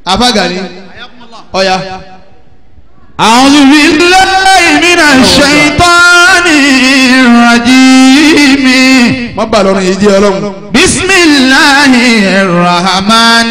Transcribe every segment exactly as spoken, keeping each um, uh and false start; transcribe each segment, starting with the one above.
abagani oya. أعوذ بالله من الشيطان الرجيم. má bà lọ́rùn yìí jẹ́ ọlọ́run. بسم الله الرحمن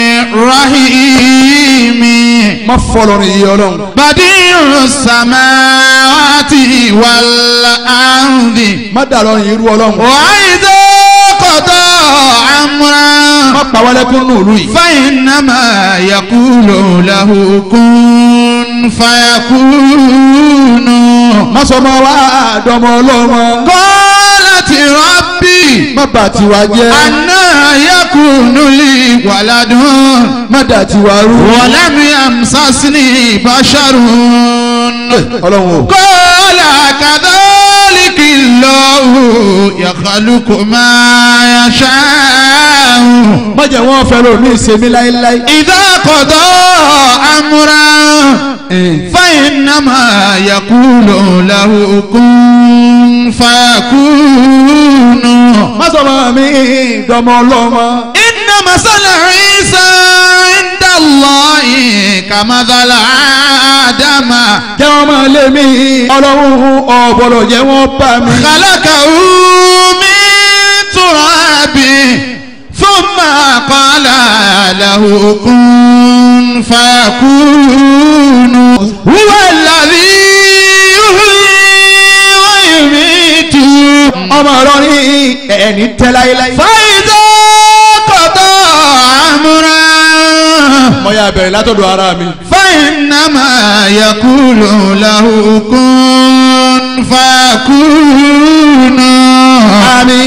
الرحيم. má fọ́ lọ́rùn yìí ọlọ́run. بديع السماوات والأرض. má dà lọ́rùn yìí rú ọlọ́run. وإذا قضى أمرا. má pa wálé kún nù lù yìí. فإنما يقول له كن فيكون. má sọ ma wá dọmọ ọlọ́mọ. قالت ربي má bà tiwa jẹ́. أنا يكون لي ولد má dà tiwa rú. ولم يمسسني بشر. ọlọ́run o. قال كذلك الله يخلق ما يشاء. má jẹ́ wọ́n fẹ́ lómi ìsèmí láéláé. إذا قضى أمرا فإنما يقول له كن فيكون. má sọ ma mi dọmọ ọlọ́mọ. إن مثل عيسى عند الله كمثل آدم. jẹ́ wọ́n máa lé mi. ọlọ́run ọ̀bọ̀lọ̀ jẹ́ wọ́n bá mi. خلقه من تراب ثم قال له كن فيكون. هو الذي يحيي ويميت. ọmọ ọlọ́rin ẹni tẹ́ láéláé. فإذا قضى أمرا. mo yà bẹ̀rẹ̀ látọ̀dọ̀ ara mi. فإنما يقول له كن فيكون. آمين.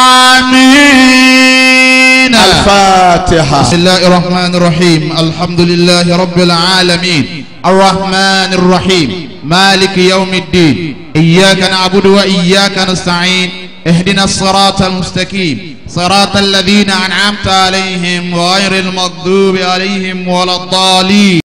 آمين. الفاتحة. بسم الله الرحمن الرحيم. الحمد لله رب العالمين الرحمن الرحيم مالك يوم الدين. إياك نعبد وإياك نستعين. اهدنا الصراط المستقيم صراط الذين أنعمت عليهم غير المغضوب عليهم ولا الضالين.